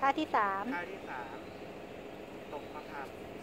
ท่าที่สามท่าที่3ตกพระคำ